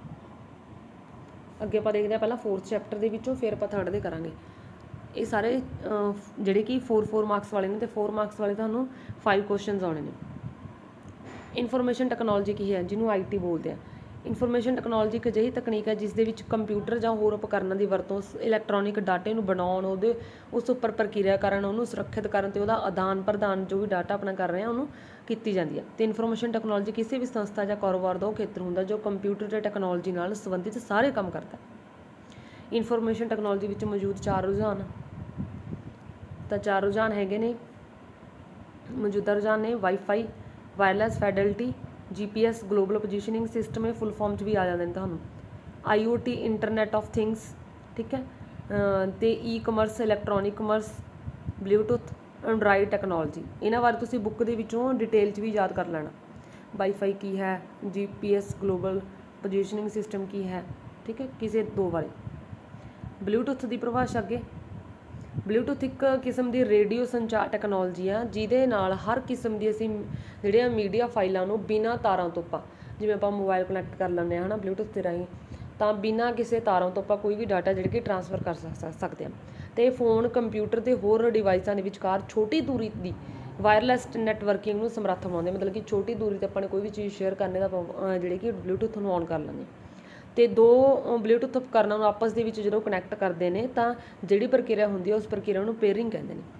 ਅੱਗੇ ਆਪਾਂ ਦੇਖਦੇ ਹਾਂ ਪਹਿਲਾਂ 4th ਚੈਪਟਰ ਦੇ ਵਿੱਚੋਂ, ਫਿਰ ਆਪਾਂ 3rd ਦੇ ਕਰਾਂਗੇ। ਇਹ ਸਾਰੇ ਜਿਹੜੇ ਕਿ 4 ਮਾਰਕਸ ਵਾਲੇ ਨੇ, ਅਤੇ 4 ਮਾਰਕਸ ਵਾਲੇ ਤੁਹਾਨੂੰ 5 ਕੁਐਸਚਨਸ ਆਉਣੇ ਨੇ। ਇਨਫੋਰਮੇਸ਼ਨ ਟੈਕਨੋਲੋਜੀ ਕੀ ਹੈ, ਜਿਹਨੂੰ IT ਬੋਲਦੇ ਆ। ਇਨਫੋਰਮੇਸ਼ਨ ਟੈਕਨੋਲੋਜੀ ਇੱਕ ਅਜਿਹੀ ਤਕਨੀਕ ਹੈ ਜਿਸ ਦੇ ਵਿੱਚ ਕੰਪਿਊਟਰ ਜਾਂ ਹੋਰ ਉਪਕਰਨਾਂ ਦੀ ਵਰਤੋਂ ਇਲੈਕਟ੍ਰੋਨਿਕ ਡਾਟੇ ਨੂੰ ਬਣਾਉਣ, ਉਸ ਉੱਪਰ ਪ੍ਰਕਿਰਿਆ ਕਰਨ, ਉਹਨੂੰ ਸੁਰੱਖਿਅਤ ਕਰਨ ਅਤੇ ਉਹਦਾ ਆਦਾਨ ਪ੍ਰਦਾਨ, ਜੋ ਵੀ ਡਾਟਾ ਆਪਣਾ ਕਰ ਰਹੇ ਹਾਂ ਉਹਨੂੰ ਕੀਤੀ ਜਾਂਦੀ ਹੈ। ਅਤੇ ਇਨਫੋਰਮੇਸ਼ਨ ਟੈਕਨੋਲੋਜੀ ਕਿਸੇ ਵੀ ਸੰਸਥਾ ਜਾਂ ਕਾਰੋਬਾਰ ਦਾ ਉਹ ਖੇਤਰ ਹੁੰਦਾ ਜੋ ਕੰਪਿਊਟਰ ਅਤੇ ਟੈਕਨੋਲੋਜੀ ਨਾਲ ਸੰਬੰਧਿਤ ਸਾਰੇ ਕੰਮ ਕਰਦਾ। ਇਨਫੋਰਮੇਸ਼ਨ ਟੈਕਨੋਲੋਜੀ ਵਿੱਚ ਮੌਜੂਦ 4 ਰੁਝਾਨ, ਤਾਂ 4 ਰੁਝਾਨ ਹੈਗੇ ਨੇ। ਮੌਜੂਦਾ ਰੁਝਾਨ ਨੇ WiFi, wireless fidelity, GPS global positioning system, ਇਹ ਫੁੱਲ ਫਾਰਮ 'ਚ ਵੀ ਆ ਜਾਂਦੇ ਨੇ ਤੁਹਾਨੂੰ। IoT ਇੰਟਰਨੈਟ ਆਫ ਥਿੰਗਸ, ਠੀਕ ਹੈ। ਅਤੇ e-commerce, electronic commerce, Bluetooth, Android technology. ਇਹਨਾਂ ਬਾਰੇ ਤੁਸੀਂ ਬੁੱਕ ਦੇ ਵਿੱਚੋਂ ਡਿਟੇਲ 'ਚ ਵੀ ਯਾਦ ਕਰ ਲੈਣਾ। ਵਾਈਫਾਈ ਕੀ ਹੈ, GPS ਗਲੋਬਲ ਪੋਜੀਸ਼ਨਿੰਗ ਸਿਸਟਮ ਕੀ ਹੈ, ਠੀਕ ਹੈ, ਕਿਸੇ 2 ਬਾਰੇ। ਬਲੂਟੁੱਥ ਦੀ ਪਰਿਭਾਸ਼ਾ ਅੱਗੇ, ਬਲੂਟੁੱਥ ਇੱਕ ਕਿਸਮ ਦੀ ਰੇਡੀਓ ਸੰਚਾਰ ਟੈਕਨੋਲੋਜੀ ਆ ਜਿਹਦੇ ਨਾਲ ਹਰ ਕਿਸਮ ਦੀ ਅਸੀਂ ਜਿਹੜੀਆਂ ਮੀਡੀਆ ਫਾਈਲਾਂ ਨੂੰ ਬਿਨਾਂ ਤਾਰਾਂ ਤੋਂ ਜਿਵੇਂ ਆਪਾਂ ਮੋਬਾਈਲ ਕਨੈਕਟ ਕਰ ਲੈਂਦੇ ਹਾਂ ਹੈ ਨਾ ਬਲੂਟੁੱਥ ਦੇ ਰਾਹੀਂ, ਤਾਂ ਬਿਨਾਂ ਕਿਸੇ ਤਾਰਾਂ ਤੋਂ ਆਪਾਂ ਕੋਈ ਵੀ ਡਾਟਾ ਜਿਹੜਾ ਕਿ ਟਰਾਂਸਫਰ ਕਰ ਸਕਦੇ ਹਾਂ। ਅਤੇ ਫੋਨ, ਕੰਪਿਊਟਰ ਅਤੇ ਹੋਰ ਡਿਵਾਈਸਾਂ ਦੇ ਵਿਚਕਾਰ ਛੋਟੀ ਦੂਰੀ ਦੀ ਵਾਇਰਲੈਸ ਨੈਟਵਰਕਿੰਗ ਨੂੰ ਸਮਰੱਥ ਬਣਾਉਂਦੇ, ਮਤਲਬ ਕਿ ਛੋਟੀ ਦੂਰੀ 'ਤੇ ਆਪਾਂ ਨੇ ਕੋਈ ਵੀ ਚੀਜ਼ ਸ਼ੇਅਰ ਕਰਨੇ ਦਾ ਜਿਹੜੇ ਕਿ ਬਲੂਟੁੱਥ ਨੂੰ ਔਨ ਕਰ ਲੈਂਦੇ। ਅਤੇ ਦੋ ਬਲੂਟੁੱਥ ਉਪਕਰਨਾਂ ਨੂੰ ਆਪਸ ਦੇ ਵਿੱਚ ਜਦੋਂ ਕਨੈਕਟ ਕਰਦੇ ਨੇ ਤਾਂ ਜਿਹੜੀ ਪ੍ਰਕਿਰਿਆ ਹੁੰਦੀ ਹੈ ਉਸ ਪ੍ਰਕਿਰਿਆ ਨੂੰ ਪੇਅਰਿੰਗ ਕਹਿੰਦੇ ਨੇ।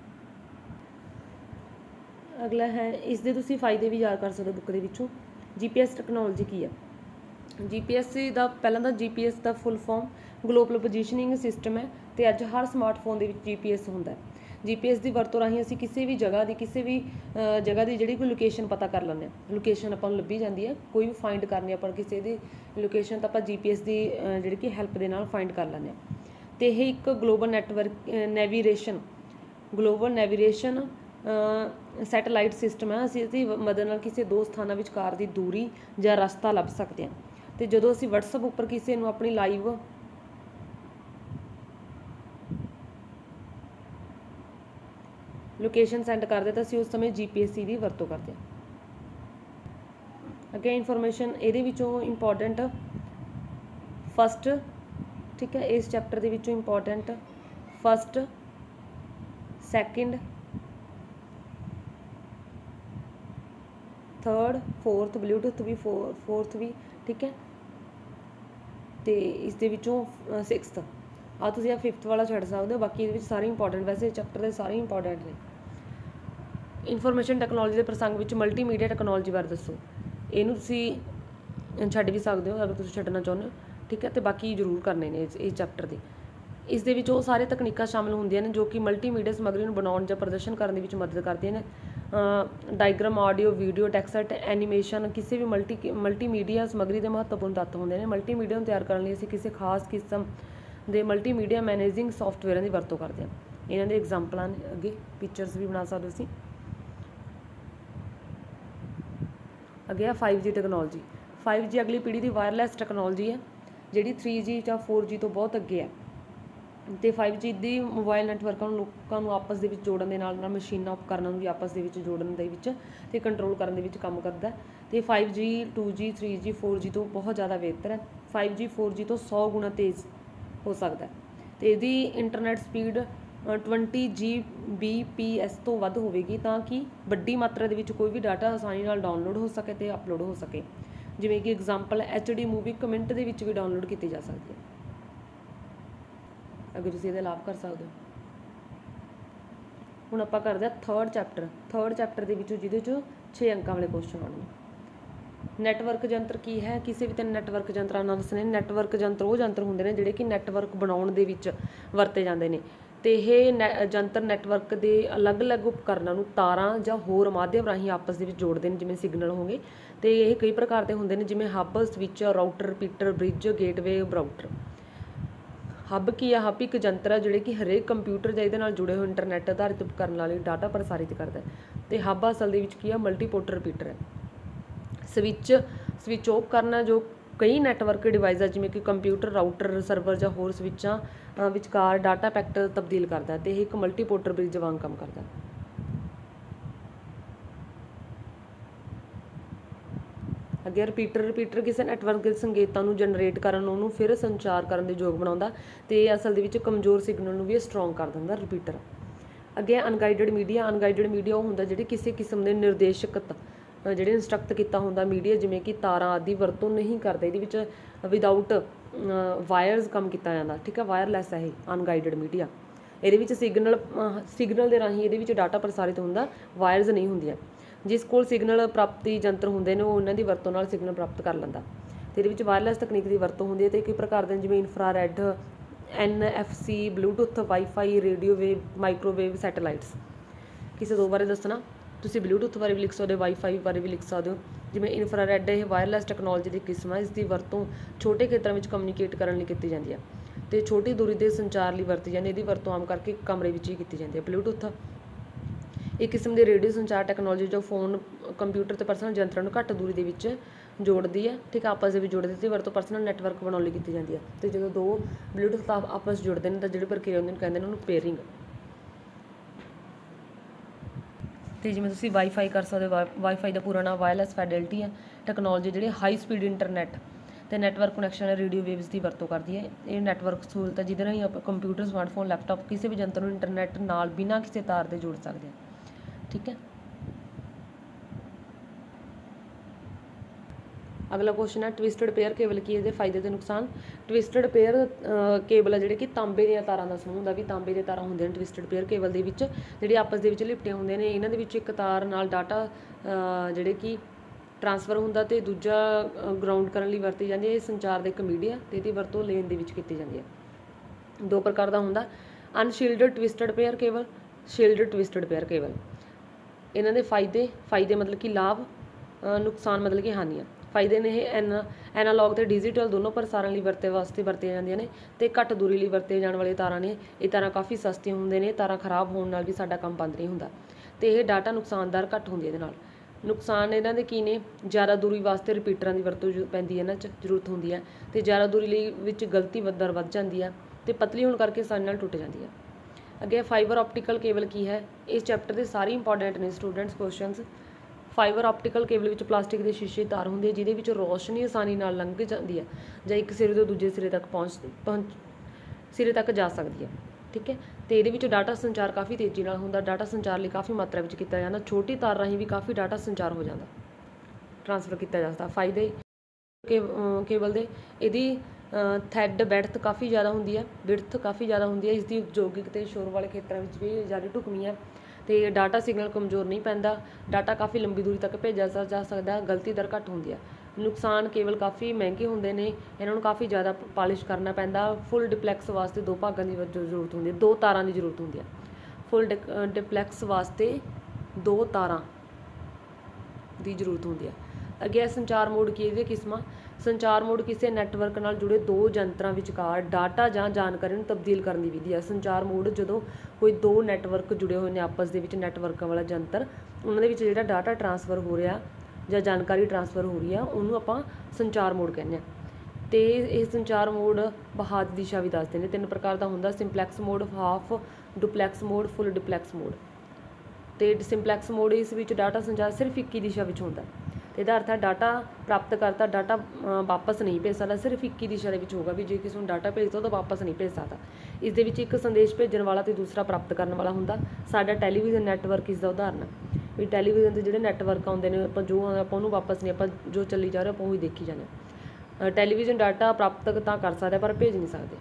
ਅਗਲਾ ਹੈ, ਇਸ ਦੇ ਤੁਸੀਂ ਫਾਇਦੇ ਵੀ ਯਾਦ ਕਰ ਸਕਦੇ ਹੋ ਬੁੱਕ ਦੇ ਵਿੱਚੋਂ। GPS ਟੈਕਨੋਲੋਜੀ ਕੀ ਹੈ? GPS ਦਾ ਪਹਿਲਾਂ ਤਾਂ GPS ਦਾ full form global positioning system ਹੈ, ਅਤੇ ਅੱਜ ਹਰ ਸਮਾਰਟਫੋਨ ਦੇ ਵਿੱਚ GPS ਹੁੰਦਾ ਹੈ। GPS ਦੀ ਵਰਤੋਂ ਰਾਹੀਂ ਅਸੀਂ ਕਿਸੇ ਵੀ ਜਗ੍ਹਾ ਦੀ ਜਿਹੜੀ ਕੋਈ ਲੋਕੇਸ਼ਨ ਪਤਾ ਕਰ ਲੈਂਦੇ ਹਾਂ। ਲੋਕੇਸ਼ਨ ਆਪਾਂ ਨੂੰ ਲੱਭੀ ਜਾਂਦੀ ਹੈ, ਕੋਈ ਵੀ ਫਾਈਂਡ ਕਰਨੀ ਆਪਾਂ ਕਿਸੇ ਦੀ ਲੋਕੇਸ਼ਨ ਤਾਂ ਆਪਾਂ GPS ਦੀ ਜਿਹੜੀ ਕਿ ਹੈਲਪ ਦੇ ਨਾਲ ਫਾਈਂਡ ਕਰ ਲੈਂਦੇ ਹਾਂ। ਅਤੇ ਇਹ ਇੱਕ ਗਲੋਬਲ ਨੈਵੀਗੇਸ਼ਨ ਸੈਟੇਲਾਈਟ ਸਿਸਟਮ ਹੈ। ਅਸੀਂ ਇਹਦੀ ਮਦਦ ਨਾਲ ਕਿਸੇ ਦੋ ਸਥਾਨਾਂ ਵਿਚਕਾਰ ਦੀ ਦੂਰੀ ਜਾਂ ਰਸਤਾ ਲੱਭ ਸਕਦੇ ਹਾਂ। ਅਤੇ ਜਦੋਂ ਅਸੀਂ WhatsApp ਉੱਪਰ ਕਿਸੇ ਨੂੰ ਆਪਣੀ ਲਾਈਵ ਲੋਕੇਸ਼ਨ ਸੈਂਡ ਕਰਦੇ ਤਾਂ ਅਸੀਂ ਉਸ ਸਮੇਂ GPS ਦੀ ਵਰਤੋਂ ਕਰਦੇ ਹਾਂ। ਅੱਗੇ ਇਨਫੋਰਮੇਸ਼ਨ ਇਹਦੇ ਵਿੱਚੋਂ ਇੰਪੋਰਟੈਂਟ ਫਸਟ, ਠੀਕ ਹੈ, ਇਸ ਚੈਪਟਰ ਦੇ ਵਿੱਚੋਂ important first, second, third, fourth, Bluetooth ਵੀ ਫੋਰਥ ਵੀ, ਠੀਕ ਹੈ, ਅਤੇ ਇਸ ਦੇ ਵਿੱਚੋਂ ਸਿਕਸਥ ਤੁਸੀਂ ਫਿਫਥ ਵਾਲਾ ਛੱਡ ਸਕਦੇ ਹੋ, ਬਾਕੀ ਇਹਦੇ ਵਿੱਚ ਸਾਰੇ ਇੰਪੋਰਟੈਂਟ, ਵੈਸੇ ਚੈਪਟਰ ਦੇ ਸਾਰੇ ਇੰਪੋਰਟੈਂਟ ਨੇ। ਇਨਫੋਰਮੇਸ਼ਨ ਟੈਕਨੋਲੋਜੀ ਦੇ ਪ੍ਰਸੰਗ ਵਿੱਚ ਮਲਟੀਮੀਡੀਆ ਟੈਕਨੋਲੋਜੀ ਬਾਰੇ ਦੱਸੋ। ਇਹਨੂੰ ਤੁਸੀਂ ਛੱਡ ਵੀ ਸਕਦੇ ਹੋ ਅਗਰ ਤੁਸੀਂ ਛੱਡਣਾ ਚਾਹੁੰਦੇ ਹੋ, ਠੀਕ ਹੈ, ਅਤੇ ਬਾਕੀ ਜ਼ਰੂਰ ਕਰਨੇ ਨੇ ਇਸ ਚੈਪਟਰ ਦੇ। ਇਸ ਦੇ ਵਿੱਚ ਉਹ ਸਾਰੇ ਤਕਨੀਕਾਂ ਸ਼ਾਮਿਲ ਹੁੰਦੀਆਂ ਨੇ ਜੋ ਕਿ ਮਲਟੀਮੀਡੀਆ ਸਮੱਗਰੀ ਨੂੰ ਬਣਾਉਣ ਜਾਂ ਪ੍ਰਦਰਸ਼ਨ ਕਰਨ ਦੇ ਵਿੱਚ ਮਦਦ ਕਰਦੀਆਂ ਨੇ। Diagram, audio, video, text, animation ਕਿਸੇ ਵੀ ਮਲਟੀਮੀਡੀਆ ਸਮੱਗਰੀ ਦੇ ਮਹੱਤਵਪੂਰਨ ਤੱਤ ਹੁੰਦੇ ਨੇ। ਮਲਟੀਮੀਡੀਆ ਨੂੰ ਤਿਆਰ ਕਰਨ ਲਈ ਅਸੀਂ ਕਿਸੇ ਖਾਸ ਕਿਸਮ ਦੇ ਮਲਟੀਮੀਡੀਆ ਮੈਨੇਜਿੰਗ ਸੌਫਟਵੇਅਰਾਂ ਦੀ ਵਰਤੋਂ ਕਰਦੇ ਹਾਂ। ਇਹਨਾਂ ਦੇ ਐਗਜ਼ਾਮਪਲਾਂ ਨੇ, ਅੱਗੇ ਪਿਕਚਰਸ ਵੀ ਬਣਾ ਸਕਦੇ ਅਸੀਂ। ਅੱਗੇ ਆ 5G ਟੈਕਨੋਲੋਜੀ। 5G ਅਗਲੀ ਪੀੜ੍ਹੀ ਦੀ ਵਾਇਰਲੈਸ ਟੈਕਨੋਲੋਜੀ ਹੈ ਜਿਹੜੀ 3G ਜਾਂ 4G ਤੋਂ ਬਹੁਤ ਅੱਗੇ ਹੈ। ਅਤੇ 5G ਦੀ ਮੋਬਾਈਲ ਨੈਟਵਰਕਾਂ ਨੂੰ ਲੋਕਾਂ ਨੂੰ ਆਪਸ ਦੇ ਵਿੱਚ ਜੋੜਨ ਦੇ ਨਾਲ ਮਸ਼ੀਨਾਂ ਉਪਕਰਨਾਂ ਨੂੰ ਵੀ ਆਪਸ ਦੇ ਵਿੱਚ ਜੋੜਨ ਦੇ ਵਿੱਚ ਅਤੇ ਕੰਟਰੋਲ ਕਰਨ ਦੇ ਵਿੱਚ ਕੰਮ ਕਰਦਾ। ਅਤੇ 5G 2G 3G 4G ਤੋਂ ਬਹੁਤ ਜ਼ਿਆਦਾ ਬਿਹਤਰ ਹੈ। 5G 4G ਤੋਂ 100 ਗੁਣਾ ਤੇਜ਼ ਹੋ ਸਕਦਾ, ਅਤੇ ਇਹਦੀ ਇੰਟਰਨੈਟ ਸਪੀਡ 20 Gbps ਤੋਂ ਵੱਧ ਹੋਵੇਗੀ ਤਾਂ ਕਿ ਵੱਡੀ ਮਾਤਰਾ ਦੇ ਵਿੱਚ ਕੋਈ ਵੀ ਡਾਟਾ ਆਸਾਨੀ ਨਾਲ ਡਾਊਨਲੋਡ ਹੋ ਸਕੇ ਅਤੇ ਅਪਲੋਡ ਹੋ ਸਕੇ। ਜਿਵੇਂ ਕਿ ਐਗਜ਼ਾਮਪਲ HD ਮੂਵੀ ਇੱਕ ਮਿੰਟ ਦੇ ਵਿੱਚ ਵੀ ਡਾਊਨਲੋਡ ਕੀਤੀ ਜਾ ਸਕਦੀ ਹੈ। ਅੱਗੇ ਤੁਸੀਂ ਇਹਦਾ ਲਾਭ ਕਰ ਸਕਦੇ ਹੋ। ਹੁਣ ਆਪਾਂ ਕਰਦੇ ਹਾਂ ਥਰਡ ਚੈਪਟਰ ਦੇ ਵਿੱਚੋਂ ਜਿਹਦੇ 'ਚੋਂ 6 ਅੰਕਾਂ ਵਾਲੇ ਕੁਐਸਚਨ ਆਉਣਗੇ। ਨੈਟਵਰਕ ਯੰਤਰ ਕੀ ਹੈ? ਕਿਸੇ ਵੀ 3 ਨੈਟਵਰਕ ਯੰਤਰਾਂ ਨਾਲ ਦੱਸਣੇ। ਨੈਟਵਰਕ ਯੰਤਰ ਉਹ ਯੰਤਰ ਹੁੰਦੇ ਨੇ ਜਿਹੜੇ ਕਿ ਨੈਟਵਰਕ ਬਣਾਉਣ ਦੇ ਵਿੱਚ ਵਰਤੇ ਜਾਂਦੇ ਨੇ, ਅਤੇ ਇਹ ਯੰਤਰ ਨੈਟਵਰਕ ਦੇ ਅਲੱਗ-ਅਲੱਗ ਉਪਕਰਨਾਂ ਨੂੰ ਤਾਰਾਂ ਜਾਂ ਹੋਰ ਮਾਧਿਅਮ ਰਾਹੀਂ ਆਪਸ ਦੇ ਵਿੱਚ ਜੋੜਦੇ ਨੇ, ਜਿਵੇਂ ਸਿਗਨਲ ਹੋ ਗਏ। ਅਤੇ ਇਹ ਕਈ ਪ੍ਰਕਾਰ ਦੇ ਹੁੰਦੇ ਨੇ, ਜਿਵੇਂ hub, switch, router, repeater, bridge, gateway, brouter. Hub ਕੀ ਆ? ਹੱਬ ਇੱਕ ਯੰਤਰ ਹੈ ਜਿਹੜੇ ਕਿ ਹਰੇਕ ਕੰਪਿਊਟਰ ਜਾਂ ਇਹਦੇ ਨਾਲ ਜੁੜੇ ਹੋਏ ਇੰਟਰਨੈੱਟ ਆਧਾਰਿਤ ਉਪਕਰਨਾਂ ਲਈ ਡਾਟਾ ਪ੍ਰਸਾਰਿਤ ਕਰਦਾ ਹੈ। ਅਤੇ ਹੱਬ ਅਸਲ ਦੇ ਵਿੱਚ ਕੀ ਆ? ਮਲਟੀਪੋਰਟ ਰਿਪੀਟਰ ਹੈ। ਸਵਿੱਚ ਉਹ ਉਪਕਰਨ ਹੈ ਜੋ ਕਈ ਨੈਟਵਰਕ ਡਿਵਾਈਸ ਜਿਵੇਂ ਕਿ ਕੰਪਿਊਟਰ, ਰਾਊਟਰ, ਸਰਵਰ ਜਾਂ ਹੋਰ ਸਵਿੱਚਾਂ ਵਿਚਕਾਰ ਡਾਟਾ ਪੈਕਟ ਤਬਦੀਲ ਕਰਦਾ, ਅਤੇ ਇਹ ਇੱਕ ਮਲਟੀਪੋਰਟਰ ਬ੍ਰਿਜ ਵਾਂਗ ਕੰਮ ਕਰਦਾ। ਅੱਗੇ ਰਿਪੀਟਰ ਕਿਸੇ ਨੈਟਵਰਕ ਦੇ ਸੰਕੇਤਾਂ ਨੂੰ ਜਨਰੇਟ ਕਰਨ, ਉਹਨੂੰ ਫਿਰ ਸੰਚਾਰ ਕਰਨ ਦੇ ਯੋਗ ਬਣਾਉਂਦਾ, ਅਤੇ ਇਹ ਅਸਲ ਦੇ ਵਿੱਚ ਕਮਜ਼ੋਰ ਸਿਗਨਲ ਨੂੰ ਵੀ ਸਟਰੋਂਗ ਕਰ ਦਿੰਦਾ ਰਿਪੀਟਰ। ਅੱਗੇ ਅਨਗਾਈਡਡ ਮੀਡੀਆ ਉਹ ਹੁੰਦਾ ਜਿਹੜੇ ਕਿਸੇ ਕਿਸਮ ਦੇ ਨਿਰਦੇਸ਼ਕ ਜਿਹੜੇ ਇੰਸਟਰਕਟ ਕੀਤਾ ਹੁੰਦਾ ਮੀਡੀਆ, ਜਿਵੇਂ ਕਿ ਤਾਰਾਂ ਆਦਿ ਵਰਤੋਂ ਨਹੀਂ ਕਰਦੇ। ਇਹਦੇ ਵਿੱਚ ਵਿਦਾਊਟ ਵਾਇਰਸ ਕੰਮ ਕੀਤਾ ਜਾਂਦਾ, ਠੀਕ ਹੈ, ਵਾਇਰਲੈਸ ਹੈ ਇਹ ਅਨਗਾਈਡਡ ਮੀਡੀਆ। ਇਹਦੇ ਵਿੱਚ ਸਿਗਨਲ ਦੇ ਰਾਹੀਂ ਇਹਦੇ ਵਿੱਚ ਡਾਟਾ ਪ੍ਰਸਾਰਿਤ ਹੁੰਦਾ, ਵਾਇਰਸ ਨਹੀਂ ਹੁੰਦੀਆਂ। ਜਿਸ ਕੋਲ ਸਿਗਨਲ ਪ੍ਰਾਪਤੀ ਯੰਤਰ ਹੁੰਦੇ ਨੇ ਉਹ ਉਹਨਾਂ ਦੀ ਵਰਤੋਂ ਨਾਲ ਸਿਗਨਲ ਪ੍ਰਾਪਤ ਕਰ ਲੈਂਦਾ, ਅਤੇ ਇਹਦੇ ਵਿੱਚ ਵਾਇਰਲੈਸ ਤਕਨੀਕ ਦੀ ਵਰਤੋਂ ਹੁੰਦੀ ਹੈ। ਅਤੇ ਕਈ ਪ੍ਰਕਾਰ ਦੇ ਜਿਵੇਂ infrared, NFC, Bluetooth, WiFi, radio wave, microwave, satellites. ਕਿਸੇ ਦੋ ਬਾਰੇ ਦੱਸਣਾ ਤੁਸੀਂ ਬਲੂਟੁੱਥ ਬਾਰੇ ਵੀ ਲਿਖ ਸਕਦੇ ਹੋ, ਵਾਈਫਾਈ ਬਾਰੇ ਵੀ ਲਿਖ ਸਕਦੇ ਹੋ। ਜਿਵੇਂ ਇਨਫਰਾਰੈੱਡ ਇਹ ਵਾਇਰਲੈਸ ਟੈਕਨੋਲੋਜੀ ਦੀ ਕਿਸਮ ਹੈ। ਇਸ ਦੀ ਵਰਤੋਂ ਛੋਟੇ ਖੇਤਰਾਂ ਵਿੱਚ ਕਮਿਊਨੀਕੇਟ ਕਰਨ ਲਈ ਕੀਤੀ ਜਾਂਦੀ ਹੈ, ਅਤੇ ਛੋਟੀ ਦੂਰੀ ਦੇ ਸੰਚਾਰ ਲਈ ਵਰਤੀ ਜਾਂਦੀ। ਇਹਦੀ ਵਰਤੋਂ ਆਮ ਕਰਕੇ ਕਮਰੇ ਵਿੱਚ ਹੀ ਕੀਤੀ ਜਾਂਦੀ ਹੈ। ਬਲੂਟੁੱਥ ਇੱਕ ਕਿਸਮ ਦੀ ਰੇਡੀਓ ਸੰਚਾਰ ਟੈਕਨੋਲੋਜੀ ਜੋ ਫੋਨ, ਕੰਪਿਊਟਰ ਤੇ ਪਰਸਨਲ ਯੰਤਰਾਂ ਨੂੰ ਘੱਟ ਦੂਰੀ ਦੇ ਵਿੱਚ ਜੋੜਦੀ ਹੈ, ਠੀਕ ਹੈ, ਆਪਸ ਦੇ ਵਿੱਚ ਜੋੜਦੀ ਤੇ ਵਰਤੋਂ ਪਰਸਨਲ ਨੈਟਵਰਕ ਬਣਾਉਣ ਲਈ ਕੀਤੀ ਜਾਂਦੀ ਹੈ। ਤੇ ਜਦੋਂ ਦੋ ਬਲੂਟੁੱਥ ਆਪਸ ਜੁੜਦੇ ਨੇ ਤਾਂ ਜਿਹੜੀ ਪ੍ਰਕਿਰਿਆ ਹੁੰਦੀ ਕਹਿੰਦੇ ਨੇ ਉਹਨੂੰ ਪੇਅਰਿੰਗ। ਤੇ ਜਿਵੇਂ ਤੁਸੀਂ ਵਾਈਫਾਈ ਕਰ ਸਕਦੇ ਹੋ, ਵਾਈਫਾਈ ਦਾ ਪੂਰਾ ਨਾਮ ਵਾਇਰਲੈਸ ਫਾਈਡੈਲਿਟੀ ਹੈ ਟੈਕਨੋਲੋਜੀ, ਜਿਹੜੀ ਹਾਈ ਸਪੀਡ ਇੰਟਰਨੈਟ ਤੇ ਨੈਟਵਰਕ ਕਨੈਕਸ਼ਨ ਰੇਡੀਓ ਵੇਵਸ ਦੀ ਵਰਤੋਂ ਕਰਦੀ ਹੈ। ਇਹ ਨੈਟਵਰਕ ਸਹੂਲਤ ਹੈ ਜਿਹਦੇ ਰਾਹੀਂ ਆਪਾਂ ਕੰਪਿਊਟਰ, ਸਮਾਰਟਫੋਨ, ਲੈਪਟਾਪ ਕਿਸੇ ਵੀ ਯੰਤਰ ਨੂੰ ਇੰਟਰਨੈਟ ਨਾਲ ਬਿਨਾਂ ਕਿਸੇ ਤਾਰ ਦੇ ਜੋੜ ਸਕਦੇ ਹਾਂ, ਠੀਕ ਹੈ। ਅਗਲਾ ਕੁਐਸਚਨ ਹੈ ਟਵਿਸਟਡ ਪੇਅਰ ਕੇਬਲ ਕੀ, ਇਹਦੇ ਫਾਇਦੇ ਤੇ ਨੁਕਸਾਨ। ਟਵਿਸਟਡ ਪੇਅਰ ਕੇਬਲ ਹੈ ਜਿਹੜੇ ਕਿ ਤਾਂਬੇ ਦੀਆਂ ਤਾਰਾਂ ਦਾ ਸਮੂਹ ਹੁੰਦਾ, ਵੀ ਤਾਂਬੇ ਦੀਆਂ ਤਾਰਾਂ ਹੁੰਦੀਆਂ ਨੇ ਟਵਿਸਟਡ ਪੇਅਰ ਕੇਬਲ ਦੇ ਵਿੱਚ, ਜਿਹੜੀ ਆਪਸ ਦੇ ਵਿੱਚ ਲਿਪਟੀਆਂ ਹੁੰਦੀਆਂ ਨੇ। ਇਹਨਾਂ ਦੇ ਵਿੱਚ ਇੱਕ ਤਾਰ ਨਾਲ ਡਾਟਾ ਜਿਹੜੇ ਕਿ ਟਰਾਂਸਫਰ ਹੁੰਦਾ ਤੇ ਦੂਜਾ ਗਰਾਊਂਡ ਕਰਨ ਲਈ ਵਰਤੀ ਜਾਂਦੀ ਹੈ। ਇਹ ਸੰਚਾਰ ਦਾ ਇੱਕ ਮੀਡੀਆ ਤੇ ਇਹਦੀ ਵਰਤੋਂ ਲੇਨ ਦੇ ਵਿੱਚ ਕੀਤੀ ਜਾਂਦੀ ਹੈ। ਦੋ ਪ੍ਰਕਾਰ ਦਾ ਹੁੰਦਾ, unshielded twisted pair cable, shielded twisted pair cable. ਇਹਨਾਂ ਦੇ ਫਾਇਦੇ ਮਤਲਬ ਕਿ ਲਾਭ, ਨੁਕਸਾਨ ਮਤਲਬ ਕਿ ਹਾਨੀਆਂ। ਫਾਇਦੇ ਨੇ ਇਹ ਐਨਾਲੌਗ ਤੇ ਡਿਜੀਟਲ ਦੋਨੋਂ ਪ੍ਰਸਾਰਣ ਲਈ ਵਰਤੀਆਂ ਜਾਂਦੀਆਂ ਨੇ ਤੇ ਘੱਟ ਦੂਰੀ ਲਈ ਵਰਤੇ ਜਾਣ ਵਾਲੇ ਤਾਰਾਂ ਨੇ। ਇਹ ਤਾਰਾਂ ਕਾਫੀ ਸਸਤੀਆਂ ਹੁੰਦੇ ਨੇ, ਤਾਰਾਂ ਖਰਾਬ ਹੋਣ ਨਾਲ ਵੀ ਸਾਡਾ ਕੰਮ ਬੰਦ ਨਹੀਂ ਹੁੰਦਾ ਤੇ ਇਹ ਡਾਟਾ ਨੁਕਸਾਨਦਾਰ ਘੱਟ ਹੁੰਦੀ ਇਹਦੇ ਨਾਲ। ਨੁਕਸਾਨ ਇਹਨਾਂ ਦੇ ਕੀ ਨੇ, ਜ਼ਿਆਦਾ ਦੂਰੀ ਵਾਸਤੇ ਰਿਪੀਟਰਾਂ ਦੀ ਵਰਤੋਂ ਪੈਂਦੀ ਹੈ, ਇਹਨਾਂ 'ਚ ਜ਼ਰੂਰਤ ਹੁੰਦੀ ਹੈ ਤੇ ਜ਼ਿਆਦਾ ਦੂਰੀ ਲਈ ਵਿੱਚ ਗਲਤੀ ਦਰ ਵੱਧ ਜਾਂਦੀ ਹੈ ਤੇ ਪਤਲੀ ਹੋਣ ਕਰਕੇ ਆਸਾਨੀ ਨਾਲ ਟੁੱਟ ਜਾਂਦੀ ਹੈ। ਅੱਗੇ ਫਾਈਬਰ ਆਪਟੀਕਲ ਕੇਬਲ ਕੀ ਹੈ, ਇਸ ਚੈਪਟਰ ਦੇ ਸਾਰੇ ਇੰਪੋਰਟੈਂਟ ਨੇ students questions. Fibre optical cable ਵਿੱਚ ਪਲਾਸਟਿਕ ਦੇ ਸ਼ੀਸ਼ੇ ਦੀ ਤਾਰ ਹੁੰਦੀ ਹੈ ਜਿਹਦੇ ਵਿੱਚ ਰੋਸ਼ਨੀ ਆਸਾਨੀ ਨਾਲ ਲੰਘ ਜਾਂਦੀ ਹੈ ਜਾਂ ਇੱਕ ਸਿਰੇ ਤੋਂ ਦੂਜੇ ਸਿਰੇ ਤੱਕ ਜਾ ਸਕਦੀ ਹੈ, ਠੀਕ ਹੈ। ਤੇ ਇਹਦੇ ਵਿੱਚ ਡਾਟਾ ਸੰਚਾਰ ਕਾਫੀ ਤੇਜ਼ੀ ਨਾਲ ਹੁੰਦਾ, ਡਾਟਾ ਸੰਚਾਰ ਲਈ ਕਾਫੀ ਮਾਤਰਾ ਵਿੱਚ ਕੀਤਾ ਜਾਂਦਾ, ਛੋਟੀ ਤਾਰ ਰਾਹੀਂ ਵੀ ਕਾਫੀ ਡਾਟਾ ਸੰਚਾਰ ਹੋ ਜਾਂਦਾ, ਟਰਾਂਸਫਰ ਕੀਤਾ ਜਾ ਸਕਦਾ। ਫਾਇਦੇ ਕੇਬਲ ਦੇ, ਇਹਦੀ ਥੈਡ ਬੈਡਥ ਕਾਫੀ ਜ਼ਿਆਦਾ ਹੁੰਦੀ ਹੈ, ਇਸ ਦੀ ਉਦਯੋਗਿਕ ਤੇ ਸ਼ੋਰ ਵਾਲੇ ਖੇਤਰਾਂ ਵਿੱਚ ਵੀ ਜ਼ਿਆਦਾ ਢੁਕਵੀਂ ਹੈ ਤੇ ਡਾਟਾ ਸਿਗਨਲ ਕਮਜ਼ੋਰ ਨਹੀਂ ਪੈਂਦਾ, ਡਾਟਾ ਕਾਫੀ ਲੰਬੀ ਦੂਰੀ ਤੱਕ ਭੇਜਿਆ ਜਾ ਸਕਦਾ, ਗਲਤੀ ਦਰ ਘੱਟ ਹੁੰਦੀ ਹੈ। ਨੁਕਸਾਨ, ਕੇਬਲ ਕਾਫੀ ਮਹਿੰਗੇ ਹੁੰਦੇ ਨੇ, ਇਹਨਾਂ ਨੂੰ ਕਾਫੀ ਜ਼ਿਆਦਾ ਪਾਲਿਸ਼ ਕਰਨਾ ਪੈਂਦਾ। ਫੁੱਲ ਡਿਪਲੈਕਸ ਵਾਸਤੇ ਦੋ ਭਾਗਾਂ ਦੀ ਜ਼ਰੂਰਤ ਹੁੰਦੀ ਹੈ, ਦੋ ਤਾਰਾਂ ਦੀ ਜ਼ਰੂਰਤ ਹੁੰਦੀ ਹੈ। ਫੁੱਲ ਡਿਪਲੈਕਸ ਵਾਸਤੇ ਦੋ ਤਾਰਾਂ ਦੀ ਜ਼ਰੂਰਤ ਹੁੰਦੀ ਹੈ। ਅੱਗੇ ਸੰਚਾਰ ਮੋਡ ਕੀ, ਇਹਦੀਆਂ ਕਿਸਮਾਂ। ਸੰਚਾਰ ਮੋਡ ਕਿਸੇ ਨੈਟਵਰਕ ਨਾਲ ਜੁੜੇ ਦੋ ਯੰਤਰਾਂ ਵਿਚਕਾਰ ਡਾਟਾ ਜਾਂ ਜਾਣਕਾਰੀ ਨੂੰ ਤਬਦੀਲ ਕਰਨ ਦੀ ਵਿਧੀ ਹੈ। ਸੰਚਾਰ ਮੋਡ ਜਦੋਂ ਕੋਈ ਦੋ ਨੈਟਵਰਕ ਜੁੜੇ ਹੋਏ ਨੇ ਆਪਸ ਦੇ ਵਿੱਚ, ਨੈਟਵਰਕਾਂ ਵਾਲਾ ਯੰਤਰ, ਉਹਨਾਂ ਦੇ ਵਿੱਚ ਜਿਹੜਾ ਡਾਟਾ ਟਰਾਂਸਫਰ ਹੋ ਰਿਹਾ ਜਾਂ ਜਾਣਕਾਰੀ ਟਰਾਂਸਫਰ ਹੋ ਰਹੀ ਆ ਉਹਨੂੰ ਆਪਾਂ ਸੰਚਾਰ ਮੋਡ ਕਹਿੰਦੇ ਹਾਂ। ਤੇ ਇਹ ਸੰਚਾਰ ਮੋਡ ਬਹਾਦ ਦਿਸ਼ਾ ਵੀ ਦੱਸਦੇ ਨੇ, ਤਿੰਨ ਪ੍ਰਕਾਰ ਦਾ ਹੁੰਦਾ, simplex mode, half duplex mode, full duplex mode. ਤੇ ਸਿੰਪਲੈਕਸ ਮੋਡ ਇਸ ਵਿੱਚ ਡਾਟਾ ਸੰਚਾਰ ਸਿਰਫ ਇੱਕ ਹੀ ਦਿਸ਼ਾ ਵਿੱਚ ਹੁੰਦਾ। ਇਹਦਾ ਅਰਥ ਹੈ ਡਾਟਾ ਪ੍ਰਾਪਤ ਕਰਤਾ ਡਾਟਾ ਵਾਪਸ ਨਹੀਂ ਭੇਜ ਸਕਦਾ, ਸਿਰਫ ਇੱਕ ਹੀ ਦਿਸ਼ਾ ਦੇ ਵਿੱਚ ਹੋਊਗਾ, ਵੀ ਜੇ ਕਿਸੇ ਨੂੰ ਡਾਟਾ ਭੇਜਦਾ ਤਾਂ ਵਾਪਸ ਨਹੀਂ ਭੇਜ ਸਕਦਾ। ਇਸ ਦੇ ਵਿੱਚ ਇੱਕ ਸੰਦੇਸ਼ ਭੇਜਣ ਵਾਲਾ ਤੇ ਦੂਸਰਾ ਪ੍ਰਾਪਤ ਕਰਨ ਵਾਲਾ ਹੁੰਦਾ। ਸਾਡਾ ਟੈਲੀਵਿਜ਼ਨ ਨੈਟਵਰਕ ਇਸ ਦਾ ਉਦਾਹਰਨ ਹੈ, ਵੀ ਟੈਲੀਵਿਜ਼ਨ 'ਤੇ ਜਿਹੜੇ ਨੈਟਵਰਕ ਆਉਂਦੇ ਨੇ ਆਪਾਂ ਉਹਨੂੰ ਵਾਪਸ ਨਹੀਂ, ਆਪਾਂ ਜੋ ਚੱਲੀ ਜਾ ਰਿਹਾ ਆਪਾਂ ਉਹੀ ਦੇਖੀ ਜਾਂਦੇ ਹਾਂ। ਟੈਲੀਵਿਜ਼ਨ ਡਾਟਾ ਪ੍ਰਾਪਤ ਤਾਂ ਕਰ ਸਕਦਾ ਪਰ ਭੇਜ ਨਹੀਂ ਸਕਦੇ।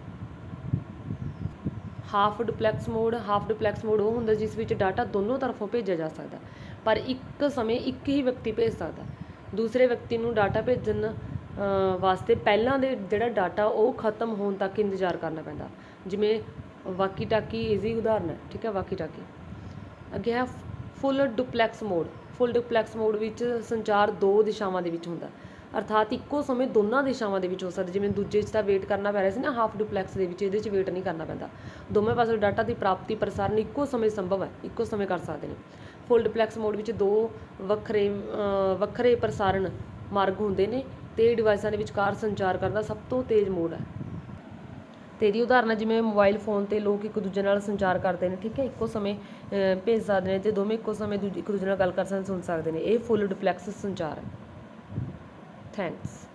ਹਾਫ ਡੁਪਲੈਕਸ ਮੋਡ ਉਹ ਹੁੰਦਾ ਜਿਸ ਵਿੱਚ ਡਾਟਾ ਦੋਨੋਂ ਤਰਫੋਂ ਭੇਜਿਆ ਜਾ ਸਕਦਾ ਪਰ ਇੱਕ ਸਮੇਂ ਇੱਕ ਹੀ ਵਿਅਕਤੀ ਭੇਜ ਸਕਦਾ। ਦੂਸਰੇ ਵਿਅਕਤੀ ਨੂੰ ਡਾਟਾ ਭੇਜਣ ਵਾਸਤੇ ਪਹਿਲਾਂ ਦੇ ਜਿਹੜਾ ਡਾਟਾ ਉਹ ਖਤਮ ਹੋਣ ਤੱਕ ਇੰਤਜ਼ਾਰ ਕਰਨਾ ਪੈਂਦਾ, ਜਿਵੇਂ ਵਾਕੀ ਟਾਕੀ ਇਜ਼ੀ ਉਦਾਹਰਨ ਹੈ, ਠੀਕ ਹੈ, ਵਾਕੀ ਟਾਕੀ। ਅੱਗੇ ਹੈ ਫੁੱਲ ਡੁਪਲੈਕਸ ਮੋਡ ਵਿੱਚ ਸੰਚਾਰ ਦੋ ਦਿਸ਼ਾਵਾਂ ਦੇ ਵਿੱਚ ਹੁੰਦਾ, ਅਰਥਾਤ ਇੱਕੋ ਸਮੇਂ ਦੋਨਾਂ ਦਿਸ਼ਾਵਾਂ ਦੇ ਵਿੱਚ ਹੋ ਸਕਦਾ। ਜਿਵੇਂ ਦੂਜੇ 'ਚ ਤਾਂ ਵੇਟ ਕਰਨਾ ਪੈ ਰਿਹਾ ਸੀ ਨਾ ਹਾਫ ਡੁਪਲੈਕਸ ਦੇ ਵਿੱਚ, ਇਹਦੇ 'ਚ ਵੇਟ ਨਹੀਂ ਕਰਨਾ ਪੈਂਦਾ, ਦੋਵੇਂ ਪਾਸੇ ਡਾਟਾ ਦੀ ਪ੍ਰਾਪਤੀ ਪ੍ਰਸਾਰਨ ਇੱਕੋ ਸਮੇਂ ਸੰਭਵ ਹੈ, ਇੱਕੋ ਸਮੇਂ ਕਰ ਸਕਦੇ ਨੇ। ਫੁੱਲ ਡੁਪਲੈਕਸ ਮੋਡ ਵਿੱਚ ਦੋ ਵੱਖਰੇ ਪ੍ਰਸਾਰਣ ਮਾਰਗ ਹੁੰਦੇ ਨੇ ਤੇ ਡਿਵਾਈਸਾਂ ਦੇ ਵਿਚਕਾਰ ਸੰਚਾਰ ਕਰਨ ਦਾ ਸਭ ਤੋਂ ਤੇਜ਼ ਮੋਡ ਹੈ। ਤੇ ਇਹਦੀ ਉਦਾਹਰਨ ਜਿਵੇਂ ਮੋਬਾਈਲ ਫੋਨ ਤੇ ਲੋਕ ਇੱਕ ਦੂਜੇ ਨਾਲ ਸੰਚਾਰ ਕਰਦੇ ਨੇ, ਠੀਕ ਹੈ, ਇੱਕੋ ਸਮੇਂ ਭੇਜ ਸਕਦੇ ਨੇ ਤੇ ਦੋਵੇਂ ਇੱਕੋ ਸਮੇਂ ਇੱਕ ਦੂਜੇ ਨਾਲ ਗੱਲ ਕਰ ਸਕਦੇ, ਸੁਣ ਸਕਦੇ ਨੇ। ਇਹ ਫੁੱਲ ਡੁਪਲੈਕਸ ਸੰਚਾਰ ਹੈ। ਥੈਂਕਸ।